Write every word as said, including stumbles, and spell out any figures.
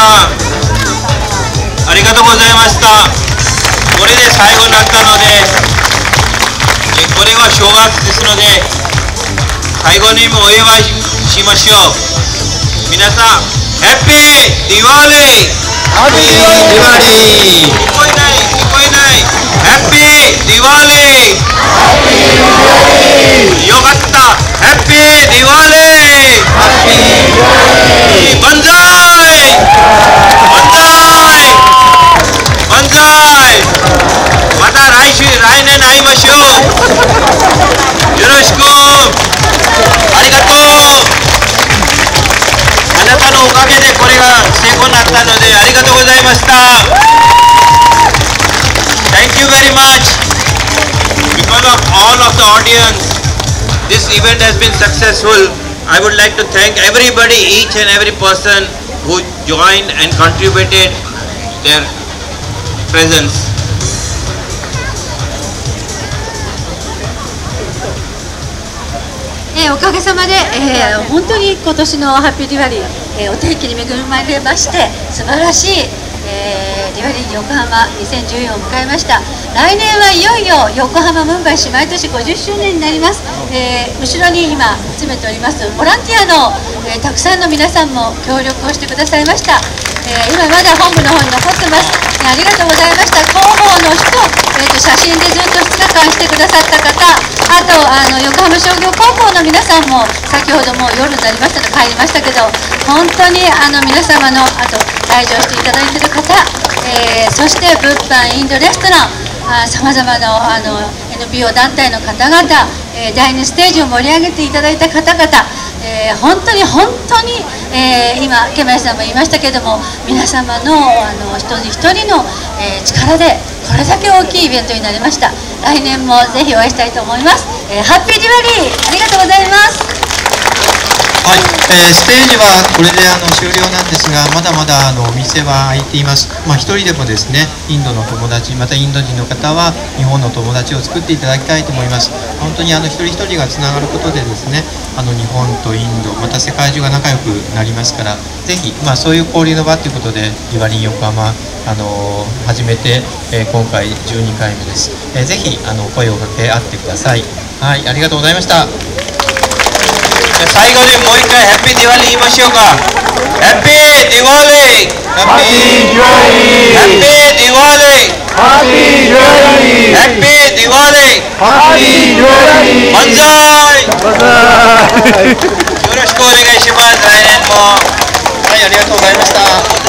ん、ありがとうございました。これで最後になったので、えこれは正月ですので、最後にもお祝いしましょう。皆さん、ハッピーディワリー。 ハッピーディワリー。 聞こえない、聞こえない。ハッピーディワリー。よかった。ハッピーディワリー。 ハッピーディワリー。 万歳。万歳。万歳。また来週、来年会いましょう。よろしく。ありがとう。あなたのおかげでこれが成功になったのでありがとうございました。Thank you very much. Because of all of the audience, this event has been successful. I would like to thank everybody, each and every person who joined and contributed their presence. えー、おかげさまで、えー、本当に今年のハッピーディワリー、えー、お天気に恵まれまして素晴らしい、えー、ディワリー横浜にせんじゅうよんを迎えました。来年はいよいよ横浜ムンバイ市毎年ごじゅっしゅうねんになります。えー、後ろに今集めておりますボランティアの、えー、たくさんの皆さんも協力をしてくださいました。えー、今まだ本部の方に残ってます。ありがとうございました。広報の人、えー、と写真でずっとふつかかんしてくださった方、あとあの横浜商業高校の皆さんも先ほどもう夜になりましたので帰りましたけど、本当にあの皆様のあと来場していただいている方、えー、そして物販インドレストランさまざまなあの エヌピーオー 団体の方々、えー、だいにステージを盛り上げていただいた方々、えー、本当に本当に、えー、今ケマヤさんも言いましたけれども、皆様のあの一人一人の、えー、力でこれだけ大きいイベントになりました。来年もぜひお会いしたいと思います。えー、ハッピーディワリー、ありがとうございます。 はい、えー、ステージはこれであの終了なんですが、まだまだあのお店は開いています。まあ、一人でもですね、インドの友達、またインド人の方は日本の友達を作っていただきたいと思います。本当にあの一人一人がつながることでですね、あの日本とインド、また世界中が仲良くなりますから、ぜひ、まあ、そういう交流の場ということで、ディワリー横浜、あのー、始めて、えー、今回じゅうにかいめです。えー、ぜひあの声をかけ合ってください。はい、ありがとうございました。 最後にもう一回ハッピーディワリー言いましょうか。ハッピーディワリー。 ハッピーディワリー。 ハッピーディワリー。 ハッピーディワリー。 ハッピーディワリー。 ハッピーディワリー。 万歳。 万歳。 よろしくお願いします。来年も。はい、ありがとうございました。